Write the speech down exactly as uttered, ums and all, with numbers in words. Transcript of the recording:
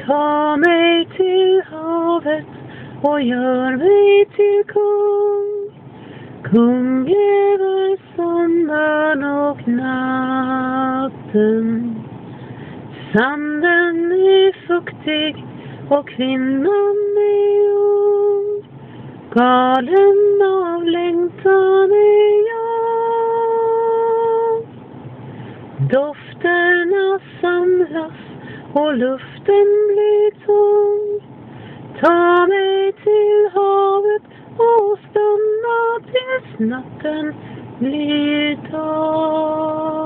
Ta mig till havet och gör mig till kung. Kung över sommaren och natten. Sanden är fuktig och kvinnan är ung. Galen av längtan är jag. Dofterna samlas och luften blir tung. Ta mig till havet och stanna tills natten blir dag.